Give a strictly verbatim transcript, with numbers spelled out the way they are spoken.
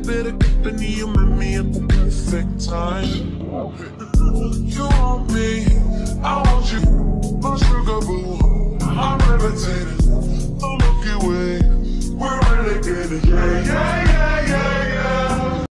bit of company, you met me at the perfect time. You want me,